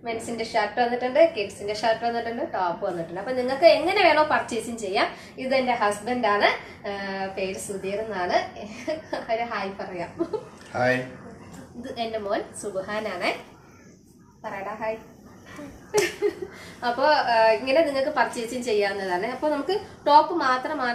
മെൻസിന്റെ shirt വന്നിട്ടുണ്ട്, കിഡ്സിന്റെ shirt വന്നിട്ടുണ്ട്, top വന്നിട്ടുണ്ട്. അപ്പൊ നിങ്ങൾക്ക് എങ്ങനെ വേണോ പർച്ചേസിങ് ചെയ്യാം. ഇത് എന്റെ ഹസ്ബൻഡ് ആണ്, പേര് സുധീർ എന്നാണ്. ഒരു ഹായ് പറയാം. ഇത് എന്റെ മോൻ സുബഹാനാണ്. പറയടാ ഹായ്. അപ്പൊ ഇങ്ങനെ നിങ്ങൾക്ക് പർച്ചേസിങ് ചെയ്യാവുന്നതാണ്. അപ്പൊ നമുക്ക് ടോപ്പ് മാത്രമാണ്.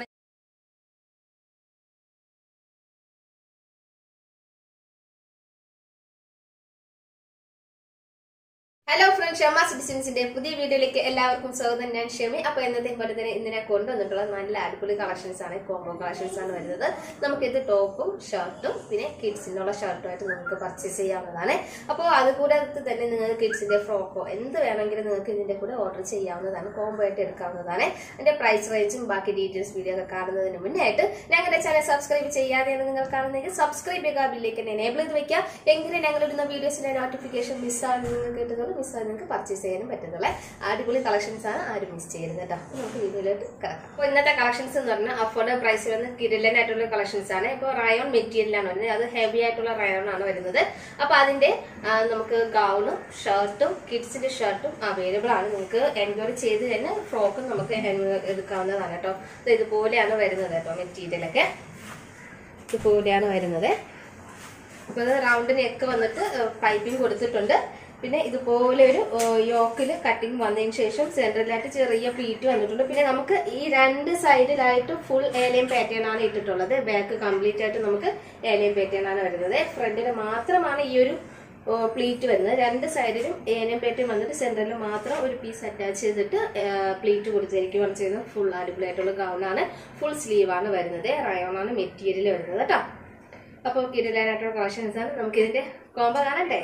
ഹലോ ഫ്രണ്ട്സ്, ഷമ സിറ്റിസൻസിന്റെ പുതിയ വീഡിയോയിലേക്ക് എല്ലാവർക്കും സ്വാഗതം. ഞാൻ ഷമി. അപ്പൊ എന്നത്തെ പോലെ തന്നെ ഇന്ന് ഞാൻ കൊണ്ടുവന്നിട്ടുള്ള നല്ല അടിപൊളി കളക്ഷൻസ് ആണ്, കോംബോ കളക്ഷൻസ് ആണ് വരുന്നത്. നമുക്കിത് ടോപ്പും ഷർട്ടും പിന്നെ കിഡ്സിനുള്ള ഷർട്ടുമായിട്ട് നിങ്ങൾക്ക് പർച്ചേസ് ചെയ്യാവുന്നതാണ്. അപ്പോൾ അതുകൂടാതെ തന്നെ നിങ്ങൾക്ക് കിഡ്സിന്റെ ഫ്രോക്കോ എന്ത് വേണമെങ്കിലും നിങ്ങൾക്ക് ഇതിന്റെ കൂടെ ഓർഡർ ചെയ്യാവുന്നതാണ്, കോംബോ ആയിട്ട് എടുക്കാവുന്നതാണ്. അതിന്റെ പ്രൈസ് റേഞ്ചും ബാക്കി ഡീറ്റെയിൽസ് വീഡിയോ ഒക്കെ കാണുന്നതിന് മുന്നേ ആയിട്ട് ഞങ്ങളുടെ ചാനൽ സബ്സ്ക്രൈബ് ചെയ്യാതെയാണ് നിങ്ങൾ കാണുന്നെങ്കിൽ സബ്സ്ക്രൈബ് ചെയ്യുക, ബില്ലേക്ക് എനേബിൾ ചെയ്ത് വെക്കുക. എങ്കിലും ഞങ്ങളിടുന്ന വീഡിയോസിന്റെ നോട്ടിഫിക്കേഷൻ മിസ്സാണ് നിങ്ങൾക്ക് കിട്ടുന്നത്, മിസ്സാണ് നിങ്ങൾക്ക് പർച്ചേസ് ചെയ്യാനും പറ്റുന്നത്. അടിപൊളി കളക്ഷൻസ് ആണ്, ആരും മിസ് ചെയ്യരുത് കേട്ടോ. നമുക്ക് വീഡിയോയിലോട്ട് കിടക്കാം. അപ്പോൾ ഇന്നത്തെ കളക്ഷൻസ് എന്ന് പറഞ്ഞാൽ അഫോർഡബിൾ പ്രൈസിൽ വന്ന് കിടിലനായിട്ടുള്ള കളക്ഷൻസ് ആണ്. ഇപ്പോൾ റയോൺ മെറ്റീരിയലാണ് വരുന്നത്, അത് ഹെവി ആയിട്ടുള്ള റയോൺ ആണ് വരുന്നത്. അപ്പൊ അതിന്റെ നമുക്ക് ഗൗണും ഷർട്ടും കിഡ്സിന്റെ ഷർട്ടും അവൈലബിൾ ആണ്. നിങ്ങൾക്ക് എൻക്വയറി ചെയ്ത് തന്നെ ഫ്രോക്കും നമുക്ക് എടുക്കാവുന്നതാണ് കേട്ടോ. ഇതുപോലെയാണ് വരുന്നത് കേട്ടോ, മെറ്റീരിയലൊക്കെ ഇതുപോലെയാണ് വരുന്നത്. അപ്പൊ അത് റൗണ്ട് നെക്ക് വന്നിട്ട് പൈപ്പിംഗ് കൊടുത്തിട്ടുണ്ട്. പിന്നെ ഇതുപോലെ ഒരു യോക്കിൽ കട്ടിങ് വന്നതിന് ശേഷം സെൻട്രലായിട്ട് ചെറിയ പ്ലീറ്റ് വന്നിട്ടുണ്ട്. പിന്നെ നമുക്ക് ഈ രണ്ട് സൈഡിലായിട്ട് ഫുൾ ഏലയും പാറ്റേൺ ആണ് ഇട്ടിട്ടുള്ളത്. ബാക്ക് കംപ്ലീറ്റ് ആയിട്ട് നമുക്ക് ഏലയും പാറ്റേൺ ആണ് വരുന്നത്. ഫ്രണ്ടിൽ മാത്രമാണ് ഈ ഒരു പ്ലീറ്റ് വരുന്നത്. രണ്ട് സൈഡിലും ഏലയും പാറ്റേൺ വന്നിട്ട് സെൻട്രലിൽ മാത്രം ഒരു പീസ് അറ്റാച്ച് ചെയ്തിട്ട് പ്ലീറ്റ് കൊടുത്തിരിക്കുകയാണ് ചെയ്യുന്നത്. ഫുൾ അടിപൊളിയായിട്ടുള്ള ഗൗണാണ്, ഫുൾ സ്ലീവ് ആണ് വരുന്നത്. റയോൺ ആണ് മെറ്റീരിയൽ വരുന്നത് കേട്ടോ. അപ്പോൾ കിടിലനായിട്ടുള്ള കളക്ഷൻസ് ആണ്. നമുക്ക് ഇതിന്റെ കോംബോ കാണണ്ടേ?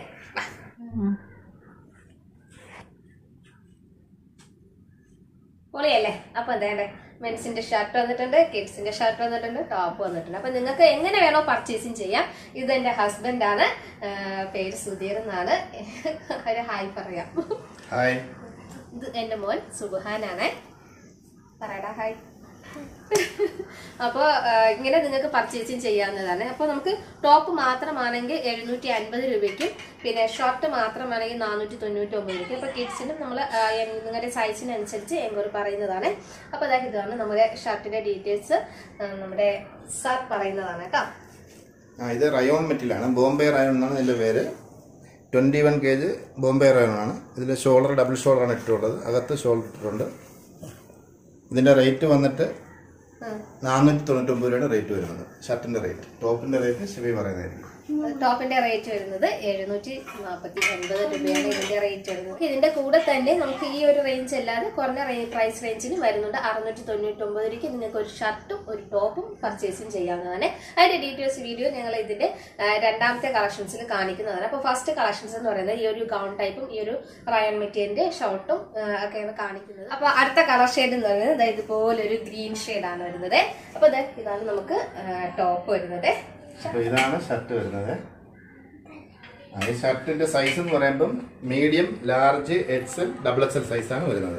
പൊളിയല്ലേ? അപ്പൊ എന്താ മെൻസിന്റെ ഷർട്ട് വന്നിട്ടുണ്ട്, കിഡ്സിന്റെ ഷർട്ട് വന്നിട്ടുണ്ട്, ടോപ്പ് വന്നിട്ടുണ്ട്. അപ്പൊ നിങ്ങൾക്ക് എങ്ങനെ വേണോ പർച്ചേസിങ് ചെയ്യാം. ഇത് എന്റെ ഹസ്ബൻഡ് ആണ്, പേര് സുധീർ എന്നാണ്. ഒരു ഹായ് പറയാം. ഇത് എന്റെ മോൻ സുബഹാനാണ്. പറയടാ ഹായ്. അപ്പോൾ ഇങ്ങനെ നിങ്ങൾക്ക് പർച്ചേസിങ് ചെയ്യാവുന്നതാണ്. അപ്പോൾ നമുക്ക് ടോപ്പ് മാത്രമാണെങ്കിൽ 750 രൂപയ്ക്കും പിന്നെ ഷർട്ട് മാത്രമാണെങ്കിൽ 499 രൂപയ്ക്കും. അപ്പോൾ കിഡ്സിനും നമ്മൾ നിങ്ങളുടെ സൈസിനനുസരിച്ച് എങ്കോർ പറയുന്നതാണ്. അപ്പോൾ അതായത് ഇതാണ് നമ്മുടെ ഷർട്ടിന്റെ ഡീറ്റെയിൽസ്, നമ്മുടെ സാർ പറയുന്നതാണ് കേട്ടോ. ഇത് റയോൺ മെറ്റീരിയലാണ്, ബോംബെ റയോൺ എന്നാണ് ഇതിന്റെ പേര്. 21 kg ബോംബെ റയോൺ ആണ്. ഇതിൽ ഷോൾഡർ ഡബിൾ ഷോൾഡറാണ് ഇട്ടിട്ടുള്ളത്, അകത്ത് ഷോൾഡർ ഇട്ടിട്ടുണ്ട്. ഇതിന്റെ റേറ്റ് വന്നിട്ട് 499 രൂപയുടെ റേറ്റ് വരുന്നത്. ഷർട്ടിന്റെ റേറ്റ്, ടോപ്പിന്റെ റേറ്റ് ശിവി പറയുന്നതായിരിക്കും. ടോപ്പിന്റെ റേറ്റ് വരുന്നത് 749 രൂപയാണ് ഇതിന്റെ റേറ്റ് വരുന്നത്. ഇതിന്റെ കൂടെ തന്നെ നമുക്ക് ഈ ഒരു റേഞ്ച് അല്ലാതെ കുറഞ്ഞ പ്രൈസ് റേഞ്ചിന് വരുന്നുണ്ട്. 699 രൂപയ്ക്ക് നിങ്ങൾക്ക് ഒരു ഷർട്ടും ഒരു ടോപ്പും പർച്ചേസിങ് ചെയ്യാവുന്നതാണ്. അതിന്റെ ഡീറ്റെയിൽസ് വീഡിയോ ഞങ്ങൾ ഇതിന്റെ രണ്ടാമത്തെ കളക്ഷൻസിൽ കാണിക്കുന്നതാണ്. അപ്പൊ ഫസ്റ്റ് കളക്ഷൻസ് എന്ന് പറയുന്നത് ഈ ഒരു ഗൗൺ ടൈപ്പും ഈ ഒരു റയോൺ മെറ്റീരിയലിന്റെ ഷർട്ടും ഒക്കെയാണ് കാണിക്കുന്നത്. അപ്പൊ അടുത്ത കളർ ഷെയ്ഡ് എന്ന് പറയുന്നത് ഇതുപോലെ ഒരു ഗ്രീൻ ഷെയ്ഡാണ് വരുന്നത്. അപ്പൊ ഇതാണ് നമുക്ക് ടോപ്പ് വരുന്നത്. ഇതാണ് ഷർട്ട് വരുന്നത്. ഈ ഷർട്ടിന്റെ സൈസ് എന്ന് പറയുമ്പോൾ medium, large, XL, double XL സൈസാണ് വരുന്നത്.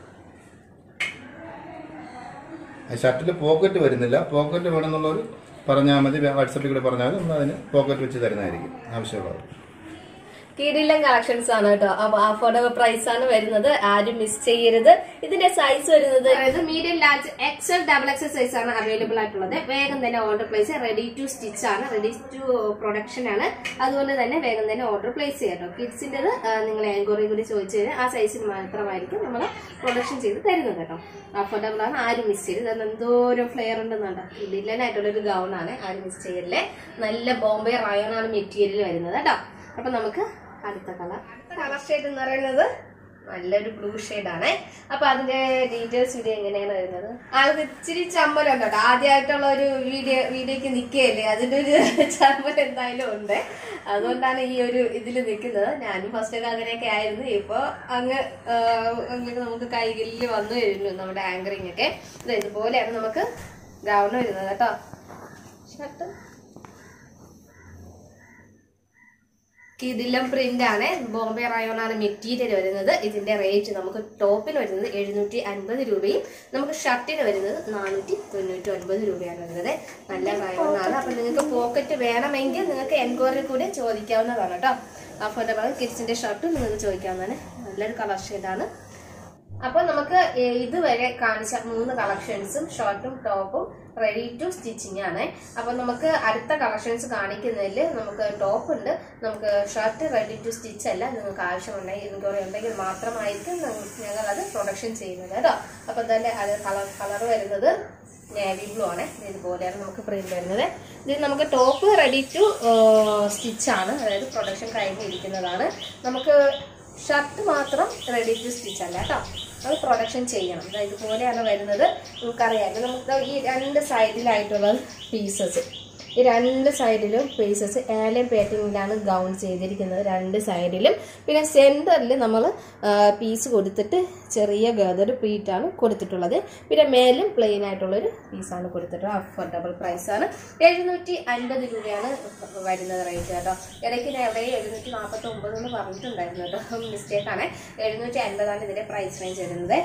ഷർട്ടിൽ പോക്കറ്റ് വരുന്നില്ല. പോക്കറ്റ് വേണമെന്നുള്ളവർ പറഞ്ഞാൽ മതി, വാട്സപ്പിൽ കൂടെ പറഞ്ഞാൽ മതി, നമ്മൾ അതിന് പോക്കറ്റ് വെച്ച് തരുന്നതായിരിക്കും ആവശ്യമുള്ളത്. കിടിലൻ കളക്ഷൻസ് ആണ് കേട്ടോ. അപ്പൊ അഫോർഡബിൾ പ്രൈസ് ആണ് വരുന്നത്, ആരും മിസ് ചെയ്യരുത്. ഇതിന്റെ സൈസ് വരുന്നത് medium, large, XL, double XL size ആണ് അവൈലബിൾ ആയിട്ടുള്ളത്. വേഗം തന്നെ order place, ready to stitch ആണ്, റെഡി ടു പ്രൊഡക്ഷൻ ആണ്. അതുകൊണ്ട് തന്നെ വേഗം തന്നെ ഓർഡർ പ്ലേസ് ചെയ്യാം കേട്ടോ. കിഡ്സിന്റേത് നിങ്ങൾ എൻക്വയറി കൂടി ചോദിച്ചു കഴിഞ്ഞാൽ ആ സൈസിന് മാത്രമായിരിക്കും നമ്മൾ പ്രൊഡക്ഷൻ ചെയ്ത് തരുന്നത് കേട്ടോ. അഫോർഡബിൾ ആണ്, ആരും മിസ് ചെയ്യരുത്. അത് എന്തോരം ഫ്ലെയർ ഉണ്ടെന്നുണ്ടോ. കിടിലനായിട്ടുള്ളൊരു ഗൗൺ ആണ്, ആരും മിസ് ചെയ്യല്ലേ. നല്ല ബോംബെ റയോൺ ആണ് മെറ്റീരിയൽ വരുന്നത് കേട്ടോ. അപ്പൊ നമുക്ക് അടുത്ത കളർ ഷെയ്ഡ് എന്ന് പറയുന്നത് നല്ലൊരു ബ്ലൂ ഷെയ്ഡാണ്. അപ്പൊ അതിന്റെ ഡീറ്റെയിൽസ് വീഡിയോ എങ്ങനെയാണ് വരുന്നത്. അത് ഇച്ചിരി ചമ്മലുണ്ട് കേട്ടോ. ആദ്യമായിട്ടുള്ള ഒരു വീഡിയോക്ക് നിൽക്കുകയല്ലേ, അതിന്റെ ഒരു ചമ്മൽ എന്തായാലും ഉണ്ട്. അതുകൊണ്ടാണ് ഈ ഒരു ഇതിൽ നിൽക്കുന്നത്. ഞാനും ഫസ്റ്റ് ഒക്കെ അങ്ങനെയൊക്കെ ആയിരുന്നു. ഇപ്പൊ അങ്ങ് നമുക്ക് കൈകളിൽ വന്നു കഴിഞ്ഞു നമ്മുടെ ആങ്കറിങ് ഒക്കെ. ഇതുപോലെയാണ് നമുക്ക് ഗൗൺ വരുന്നത് കേട്ടോ. ഷർട്ട് കിടിലം പ്രിന്റ് ആണ്. ബോംബെ റയോൺ ആണ് മെറ്റീരിയൽ വരുന്നത്. ഇതിന്റെ റേറ്റ് നമുക്ക് ടോപ്പിന് വരുന്നത് 750 രൂപയും നമുക്ക് ഷർട്ടിന് വരുന്നത് 499 രൂപയാണ് വരുന്നത്. നല്ല റയോൺ ആണ്. അപ്പൊ നിങ്ങൾക്ക് പോക്കറ്റ് വേണമെങ്കിൽ നിങ്ങൾക്ക് എൻക്വയറി കൂടെ ചോദിക്കാവുന്നതാണ് കേട്ടോ. അഫോർഡബിൾ കിഡ്സിന്റെ ഷർട്ടും നിങ്ങൾക്ക് ചോദിക്കാവുന്നതാണ്. നല്ലൊരു കളർ ഷെയ്ഡാണ്. അപ്പൊ നമുക്ക് ഇതുവരെ കാണിച്ച 3 കളക്ഷൻസും ഷർട്ടും ടോപ്പും റെഡി ടു സ്റ്റിച്ചിങ് ആണ്. അപ്പൊ നമുക്ക് അടുത്ത കളക്ഷൻസ് കാണിക്കുന്നതിൽ നമുക്ക് ടോപ്പ് ഉണ്ട്, നമുക്ക് ഷർട്ട് റെഡി ടു സ്റ്റിച്ച് അല്ല. നിങ്ങൾക്ക് ആവശ്യമുണ്ടെങ്കിൽ എൻക്വയറി ഉണ്ടെങ്കിൽ മാത്രമായിരിക്കും ഞങ്ങൾ അത് പ്രൊഡക്ഷൻ ചെയ്യുന്നത് കേട്ടോ. അപ്പൊ തന്നെ അത് കളർ വരുന്നത് നേവി ബ്ലൂ ആണ്. ഇതുപോലെയാണ് നമുക്ക് പ്രിന്റ് വരുന്നത്. ഇത് നമുക്ക് ടോപ്പ് റെഡി ടു സ്റ്റിച്ച് ആണ്, അതായത് പ്രൊഡക്ഷൻ കഴിഞ്ഞിരിക്കുന്നതാണ്. നമുക്ക് ഷർട്ട് മാത്രം റെഡി ടു സ്റ്റിച്ച് അല്ല കേട്ടോ, അത് പ്രൊഡക്ഷൻ ചെയ്യണം. ഇതുപോലെയാണ് വരുന്നത്. നമുക്കറിയാം നമുക്ക് ഈ 2 സൈഡിലായിട്ടുള്ള പീസസ്, ഈ 2 സൈഡിലും പീസസ് ഏലം പാറ്റേണിലാണ് ഗൗൺ ചെയ്തിരിക്കുന്നത് 2 സൈഡിലും. പിന്നെ സെന്ററിൽ നമ്മൾ പീസ് കൊടുത്തിട്ട് ചെറിയ ഗദർ പ്ലീറ്റാണ് കൊടുത്തിട്ടുള്ളത്. പിന്നെ മേലും പ്ലെയിൻ ആയിട്ടുള്ളൊരു പീസാണ് കൊടുത്തിട്ടുള്ളത്. അഫോർഡബിൾ പ്രൈസാണ്. 750 രൂപയാണ് വരുന്നത് റേറ്റ് കേട്ടോ. ഇടയ്ക്ക് ഞാൻ എവിടെ 749 എന്ന് പറഞ്ഞിട്ടുണ്ടായിരുന്നു കേട്ടോ, മിസ്റ്റേക്കാണ്. 750 ഇതിന്റെ പ്രൈസ് റേഞ്ച് വരുന്നത്.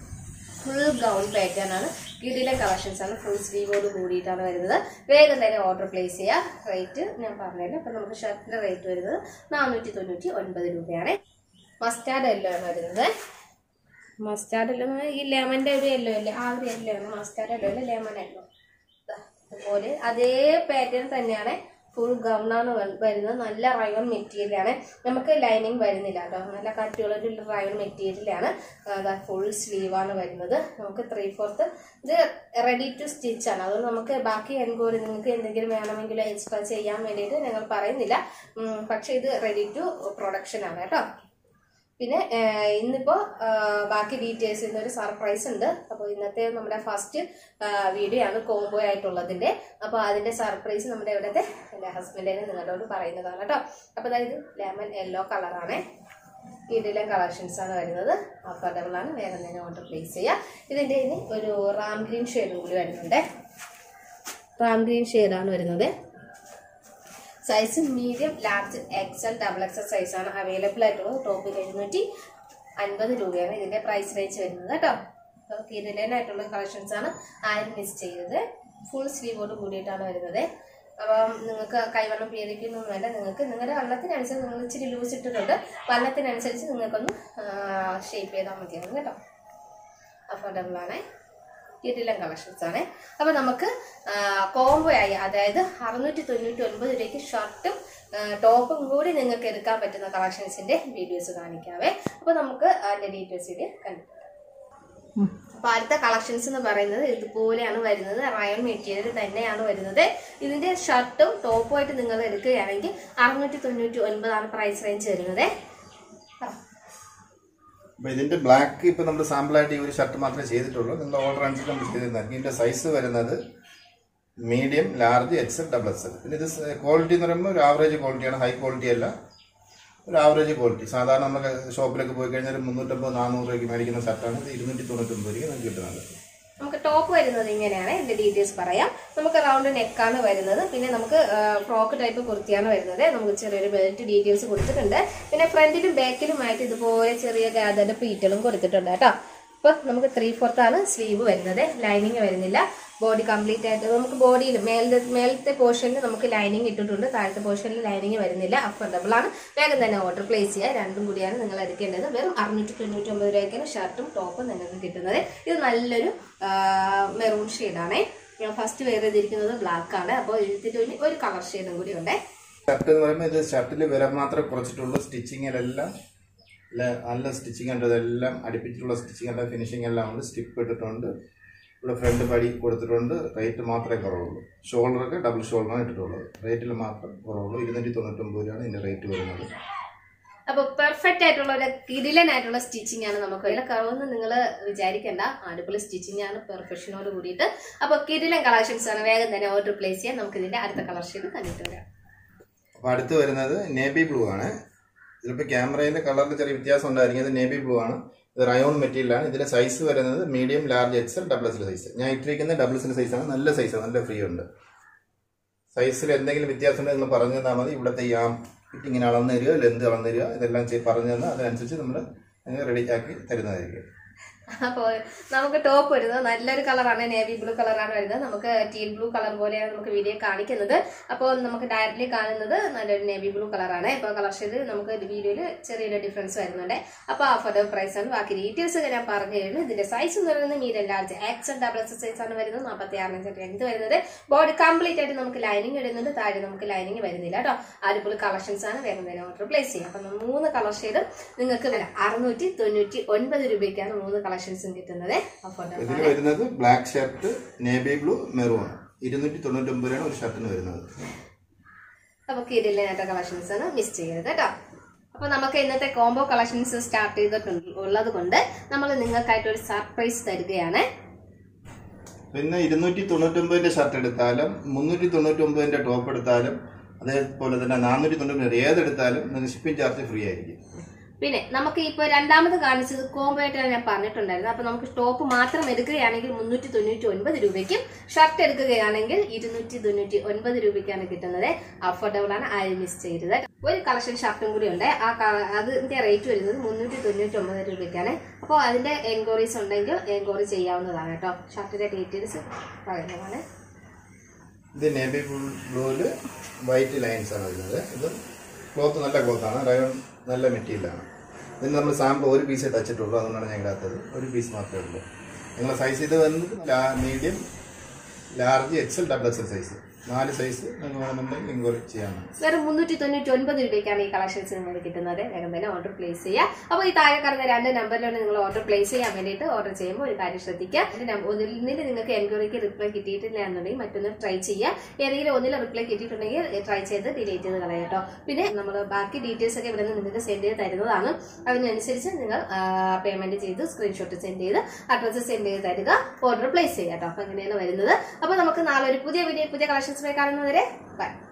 ഫുൾ ഗൗൺ പാറ്റേൺ ആണ്. കിടിലൻ കളക്ഷൻസ് ആണ്. ഫുൾ സ്ലീവോട് കൂടിയിട്ടാണ് വരുന്നത്. വേഗം തന്നെ ഓർഡർ പ്ലേസ് ചെയ്യുക. റേറ്റ് ഞാൻ പറഞ്ഞില്ല. അപ്പൊ നമുക്ക് ഷർട്ടിന്റെ റേറ്റ് വരുന്നത് 499 രൂപയാണ്. മസ്റ്റാർഡ് യെല്ലോ ആണ് വരുന്നത്. മസ്റ്റാർഡ് യെല്ലോ ഈ ലെമന്റെ ഒരു യെല്ലോ അല്ലേ, ആ ഒരു യെല്ലോ ആണ്. മസ്റ്റാർഡ് യെല്ലോ അല്ല, ലെമൺ യെല്ലോ. അതുപോലെ അതേ പാറ്റേൺ തന്നെയാണ്. ഫുൾ ഗൗണാണ് വരുന്നത്. നല്ല റയോൺ മെറ്റീരിയൽ ആണ്. നമുക്ക് ലൈനിങ് വരുന്നില്ല കേട്ടോ, നല്ല കട്ടിയുള്ളൊരു റയോൺ മെറ്റീരിയലാണ്. ഫുൾ സ്ലീവാണ് വരുന്നത്. നമുക്ക് 3/4 ഇത് റെഡി ടു സ്റ്റിച്ച് ആണ്. അതുകൊണ്ട് നമുക്ക് ബാക്കി എൻക്വയറി നിങ്ങൾക്ക് എന്തെങ്കിലും വേണമെങ്കിൽ എക്സ്ട്രാ ചെയ്യാൻ വേണ്ടിയിട്ട് ഞങ്ങൾ പറയുന്നില്ല. പക്ഷെ ഇത് റെഡി ടു പ്രൊഡക്ഷൻ ആണ് കേട്ടോ. പിന്നെ ഇന്നിപ്പോ ബാക്കി ഡീറ്റെയിൽസ് ഇന്നൊരു സർപ്രൈസ് ഉണ്ട്. അപ്പോൾ ഇന്നത്തെ നമ്മുടെ ഫസ്റ്റ് വീഡിയോ ആണ് കോംബോ ആയിട്ടുള്ളതിന്റെ. അപ്പൊ അതിന്റെ സർപ്രൈസ് നമ്മുടെ ഇവിടുത്തെ എന്റെ ഹസ്ബൻഡിനെ നിങ്ങളോട് പറയുന്നതാണ് കേട്ടോ. അപ്പൊ അതായത് ലെമൺ യെല്ലോ കളറാണ്. ഇതിലെ കളക്ഷൻസ് ആണ് വരുന്നത്. അഫോർഡബിൾ ആണ്. വേറെ തന്നെ ഓർഡർ പ്ലേസ് ചെയ്യുക. ഇതിന്റെ ഇനി ഒരു റാം ഗ്രീൻ ഷെയ്ഡും കൂടി വരുന്നുണ്ട്. റാം ഗ്രീൻ ഷെയ്ഡാണ് വരുന്നത്. Size medium, large, XL, XXL സൈസാണ് അവൈലബിൾ ആയിട്ടുള്ളത്. ടോപ്പിൽ 750 രൂപയാണ് ഇതിന്റെ പ്രൈസ് റേഞ്ച് വരുന്നത് കേട്ടോ. ഇതിനായിട്ടുള്ള കളക്ഷൻസ് ആണ്. ആരും മിസ് ചെയ്തത്. ഫുൾ സ്ലീവോട് കൂടിയിട്ടാണ് വരുന്നത്. അപ്പം നിങ്ങൾക്ക് കൈവണ്ണം പേരിക്കൊന്നും വേണ്ട. നിങ്ങൾക്ക് നിങ്ങളുടെ വണ്ണത്തിനനുസരിച്ച് നിങ്ങൾ ഇച്ചിരി ലൂസ് ഇട്ടിട്ടുണ്ട്. വണ്ണത്തിനനുസരിച്ച് നിങ്ങൾക്കൊന്ന് ഷേപ്പ് ചെയ്താൽ മതിയാകും കേട്ടോ. അഫോർഡബിൾ ആണ്. കിടിലൻ കളക്ഷൻസ് ആണ്. അപ്പൊ നമുക്ക് കോംബോ ആയി, അതായത് 699 രൂപയ്ക്ക് ഷർട്ടും ടോപ്പും കൂടി നിങ്ങൾക്ക് എടുക്കാൻ പറ്റുന്ന കളക്ഷൻസിന്റെ വീഡിയോസ് കാണിക്കാവേ. അപ്പൊ നമുക്ക് അതിന്റെ ഡീറ്റെയിൽസ് ഇത് കണ്ടു. അപ്പൊ അടുത്ത കളക്ഷൻസ് എന്ന് പറയുന്നത് ഇതുപോലെയാണ് വരുന്നത്. റയോൺ മെറ്റീരിയൽ തന്നെയാണ് വരുന്നത്. ഇതിന്റെ ഷർട്ടും ടോപ്പും ആയിട്ട് നിങ്ങൾ എടുക്കുകയാണെങ്കിൽ 699 ആണ് പ്രൈസ് റേഞ്ച് വരുന്നത്. അപ്പൊ ഇതിന്റെ ബ്ലാക്ക് ഇപ്പൊ നമ്മൾ സാമ്പിളായിട്ട് ഈ ഒരു ഷർട്ട് മാത്രമേ ചെയ്തിട്ടുള്ളൂ. നിങ്ങൾ ഓർഡർ അനുസരിച്ച് നമ്മൾ ചെയ്തിരുന്നായിരിക്കും. ഇതിന്റെ സൈസ് വരുന്നത് മീഡിയം, ലാർജ്, XL, XXL. പിന്നെ ഇത് ക്വാളിറ്റി എന്ന് പറയുമ്പോൾ ഒരു ആവറേജ് ക്വാളിറ്റിയാണ്, ഹൈ ക്വാളിറ്റി അല്ല, ഒരു ആവറേജ് ക്വാളിറ്റി. സാധാരണ നമുക്ക് ഷോപ്പിലൊക്കെ പോയി കഴിഞ്ഞാൽ 350-400 രൂപയ്ക്ക് മേടിക്കുന്ന ഷർട്ടാണ്. ഇത് 299 രൂപയ്ക്ക് നമുക്ക് കിട്ടുന്നത്. നമുക്ക് ടോപ്പ് വരുന്നത് ഇങ്ങനെയാണ്. ഇതിന്റെ ഡീറ്റെയിൽസ് പറയാം. നമുക്ക് റൗണ്ട് നെക്കാണ് വരുന്നത്. പിന്നെ നമുക്ക് ഫ്രോക്ക് ടൈപ്പ് കുർത്തിയാണ് വരുന്നത്. നമുക്ക് ചെറിയൊരു ബെൽറ്റ് ഡീറ്റെയിൽസ് കൊടുത്തിട്ടുണ്ട്. പിന്നെ ഫ്രണ്ടിലും ബാക്കിലുമായിട്ട് ഇതുപോലെ ചെറിയ ഗാദറിന്റെ പ്ലീറ്റുകളും കൊടുത്തിട്ടുണ്ട് കേട്ടോ. അപ്പൊ നമുക്ക് 3/4 ആണ് സ്ലീവ് വരുന്നത്. ലൈനിങ് വരുന്നില്ല. ബോഡി കംപ്ലീറ്റ് ആയിട്ട് നമുക്ക് ബോഡിയിൽ മേലത്തെ പോർഷനിൽ നമുക്ക് ലൈനിങ് ഇട്ടിട്ടുണ്ട്. താഴത്തെ പോർഷനിൽ ലൈനിങ് വരുന്നില്ല. അഫോർഡബിൾ ആണ്. വേഗം തന്നെ ഓർഡർ പ്ലേസ് ചെയ്യുക. രണ്ടും കൂടിയാണ് നിങ്ങൾ എടുക്കേണ്ടത്. വെറും 699 രൂപയ്ക്കാണ് ഷർട്ടും ടോപ്പും നിങ്ങൾക്ക് കിട്ടുന്നത്. ഇത് നല്ലൊരു മെറൂൺ ഷെയ്ഡാണ്. ഫസ്റ്റ് വെയർ ചെയ്തിരിക്കുന്നത് ബ്ലാക്ക് ആണ്. അപ്പോൾ ഇതിന്റെ ഒരു കളർ ഷെയ്ഡും കൂടി ഉണ്ട്. ഷർട്ട് എന്ന് പറയുമ്പോൾ ഇത് ഷർട്ടിൽ വില മാത്രമേ കുറച്ചിട്ടുള്ളൂ. സ്റ്റിച്ചിങ്ങിലെല്ലാം നല്ല സ്റ്റിച്ചിങ് ഉണ്ട്. ഇതെല്ലാം അടുപ്പിച്ചിട്ടുള്ള സ്റ്റിച്ചിങ് ഉണ്ട്. ഫിനിഷിംഗ് എല്ലാം ഉണ്ട്. സ്റ്റിപ്പ് ഇട്ടിട്ടുണ്ട്. ഇവിടെ ഫ്രണ്ട് പടി കൊടുത്തിട്ടുണ്ട്. റേറ്റ് മാത്രമേ കുറവുള്ളൂ. ഷോൾഡറൊക്കെ ഡബിൾ ഷോൾഡറാണ് ഇട്ടിട്ടുള്ളത്. റേറ്റിൽ മാത്രം കുറവുള്ളൂ. 299 രൂപയാണ് ഇതിന്റെ റേറ്റ് വരുന്നത്. അപ്പൊ പെർഫെക്റ്റ് ആയിട്ടുള്ള ഒരു കിടിലനായിട്ടുള്ള സ്റ്റിച്ചിങ് ആണ്. നമുക്ക് അതിലെ കുറവൊന്നും നിങ്ങൾ വിചാരിക്കേണ്ട. അടിപൊളി സ്റ്റിച്ചിങ് ആണ്, പെർഫെക്ഷനോട് കൂടിയിട്ട്. അപ്പൊ കിടിലൻ കളക്ഷൻസ് ആണ്. വേഗം തന്നെ ഓർഡർ പ്ലേസ് ചെയ്യാൻ. നമുക്ക് ഇതിന്റെ അടുത്ത കളർ ഷെയ്ഡ് കണ്ടിട്ട് വരാം. അപ്പൊ അടുത്ത് വരുന്നത് നേവി ബ്ലൂ ആണ്. ഇതിലിപ്പോൾ ക്യാമറയിലെ കളറിൽ ചെറിയ വ്യത്യാസം ഉണ്ടായിരിക്കും. ഇത് നേവി ബ്ലൂ ആണ്. ഇത് റയോൺ മെറ്റീരിയലാണ്. ഇതിന്റെ സൈസ് വരുന്നത് medium, large, XL, XXL size. ഞാൻ ഇട്ടിരിക്കുന്ന XXL സൈസാണ്. നല്ല സൈസാണ്, നല്ല ഫ്രീ ഉണ്ട്. സൈസിൽ എന്തെങ്കിലും വ്യത്യാസം ഉണ്ടെങ്കിൽ നിങ്ങൾ പറഞ്ഞു തന്നാൽ മതി. ഇവിടുത്തെ ഈ ഫിറ്റിങ്ങിന് അളന്ന് തരിക, ലെന്ത് അളന്ന് തരിക, ഇതെല്ലാം പറഞ്ഞു തന്നാൽ അതിനനുസരിച്ച് നമ്മൾ റെഡി ആക്കി തരുന്നതായിരിക്കും. അപ്പോൾ നമുക്ക് ടോപ്പ് വരുന്നത് നല്ലൊരു കളറാണ്, നേവി ബ്ലൂ കളറാണ് വരുന്നത്. നമുക്ക് ടീൽ ബ്ലൂ കളർ പോലെയാണ് നമുക്ക് വീഡിയോ കാണിക്കുന്നത്. അപ്പോൾ നമുക്ക് ഡയറക്റ്റ്ലി കാണുന്നത് നല്ലൊരു നേവി ബ്ലൂ കളറാണ്. ഇപ്പോൾ കളർ ഷെയ്ഡ് നമുക്ക് വീഡിയോയിൽ ചെറിയൊരു ഡിഫറൻസ് വരുന്നുണ്ട്. അപ്പോൾ അഫോർഡബിൾ പ്രൈസ് ആണ്. ബാക്കി ഡീറ്റെയിൽസ് ഒക്കെ ഞാൻ പറഞ്ഞു തരുന്നു. ഇതിന്റെ സൈസ് എന്ന് പറയുന്നത് medium large XL XXL size ആണ് വരുന്നത്. 46 ലെങ്ത് വരുന്നത്. ബോഡി കംപ്ലീറ്റ് ആയിട്ട് നമുക്ക് ലൈനിങ് ഇടുന്നുണ്ട്, താഴെ നമുക്ക് ലൈനിങ് വരുന്നില്ല കേട്ടോ. അടിപൊളി കളക്ഷൻസ് ആണ്. വേഗം തന്നെ ഓർഡർ പ്ലേസ് ചെയ്യാം. അപ്പം 3 കളർ ഷെയ്ഡും നിങ്ങൾക്ക് 699 രൂപയ്ക്കാണ് 3 കളക്ഷൻസും കിട്ടുന്നത്. ഇതിൽ വരുന്നത് black shirt, navy blue, maroon 299 രൂപയാണ് ഒരു ഷർട്ടിന് വരുന്നത്. അപ്പൊ കിടിലനായിട്ട് കളക്ഷൻസ് ആണ്, മിസ് ചെയ്യരുത് കേട്ടോ. അപ്പൊ നമുക്ക് ഇന്നത്തെ കോംബോ കളക്ഷൻസ് സ്റ്റാർട്ട് ചെയ്തിട്ടുള്ളത് കൊണ്ട് നമ്മൾ നിങ്ങൾക്കായിട്ട് ഒരു സർപ്രൈസ് തരികയാണ്. പിന്നെ 299 ഷർട്ട് എടുത്താലും 399 ടോപ്പ് എടുത്താലും അതേപോലെ തന്നെ 499 ഏതെടുത്താലും നിങ്ങൾക്ക് ഷിപ്പിംഗ് ചാർജ് ഫ്രീ ആയിരിക്കും. പിന്നെ നമുക്ക് ഇപ്പൊ രണ്ടാമത് കാണിച്ചത് കോംബോ ആയിട്ടാണ് ഞാൻ പറഞ്ഞിട്ടുണ്ടായിരുന്നു. അപ്പൊ നമുക്ക് ടോപ്പ് മാത്രം എടുക്കുകയാണെങ്കിൽ 399 രൂപയ്ക്കും ഷർട്ട് എടുക്കുകയാണെങ്കിൽ 299 രൂപയ്ക്കാണ് കിട്ടുന്നത്. അഫോർഡബിൾ ആണ്, ആരും മിസ് ചെയ്തത്. ഒരു കളക്ഷൻ ഷർട്ടും കൂടി ഉണ്ട്. അതിന്റെ റേറ്റ് വരുന്നത് 399 രൂപയ്ക്കാണ്. അപ്പോൾ അതിന്റെ എൻക്വയറീസ് ഉണ്ടെങ്കിൽ എൻക്വയറി ചെയ്യാവുന്നതാണ് കേട്ടോ. ഷർട്ടിന്റെ ഡീറ്റെയിൽസ് പറയുന്നതാണ്. ഇത് നേവി ബ്ലൂവില് വൈറ്റ് ലൈൻസ് ആണ് വരുന്നത്. ഇത് ക്ലോത്ത് നല്ല ക്ലോത്താണ്, റയോൺ നല്ല മെറ്റീരിയലാണ്. ഇതിന് നമ്മൾ സാമ്പിൾ ഒരു പീസേ തച്ചിട്ടുള്ളൂ, അതുകൊണ്ടാണ് ഞാൻ ഇടാത്തത്. ഒരു പീസ് മാത്രമേ ഉള്ളൂ. നിങ്ങളുടെ സൈസ് ഇത് വന്നിട്ട് medium, large, XL XXL size 4 size നിങ്ങൾ വേണമെന്നുണ്ടെങ്കിൽ എൻക്വയറി ചെയ്യാനാണ്. വെറും 399 രൂപയ്ക്കാണ് ഈ കളക്ഷൻസ് നിങ്ങൾക്ക് കിട്ടുന്നത്. വേഗം തന്നെ ഓർഡർ പ്ലേസ് ചെയ്യുക. അപ്പോൾ ഈ താഴെ കാണുന്ന 2 നമ്പറിലാണ് നിങ്ങൾ ഓർഡർ പ്ലേസ് ചെയ്യാൻ വേണ്ടിയിട്ട് ഓർഡർ ചെയ്യുമ്പോൾ ഒരു കാര്യം ശ്രദ്ധിക്കുക. ഒന്നിൽ നിങ്ങൾക്ക് എൻക്വയറിക്ക് റിപ്ലൈ കിട്ടിയിട്ടില്ല എന്നുണ്ടെങ്കിൽ മറ്റൊന്ന് ട്രൈ ചെയ്യുക. ഏതെങ്കിലും ഒന്നിൽ റിപ്ലൈ കിട്ടിയിട്ടുണ്ടെങ്കിൽ ട്രൈ ചെയ്ത് ഡിലീറ്റ് ചെയ്ത് കളയാം കേട്ടോ. പിന്നെ നമ്മൾ ബാക്കി ഡീറ്റെയിൽസ് ഒക്കെ ഇവിടെ നിന്ന് നിങ്ങൾക്ക് സെൻഡ് ചെയ്ത് തരുന്നതാണ്. അതിനനുസരിച്ച് നിങ്ങൾ പേയ്മെന്റ് ചെയ്ത് സ്ക്രീൻഷോട്ട് സെൻഡ് ചെയ്ത് അഡ്രസ്സ് സെൻഡ് ചെയ്ത് തരിക, ഓർഡർ പ്ലേസ് ചെയ്യുക കേട്ടോ. അപ്പൊ അങ്ങനെയാണ് വരുന്നത്. അപ്പൊ നമുക്ക് നാളെ ഒരു പുതിയ വീഡിയോ, പുതിയ കളക്ഷൻസ് കാണുന്നവരെ ബൈ.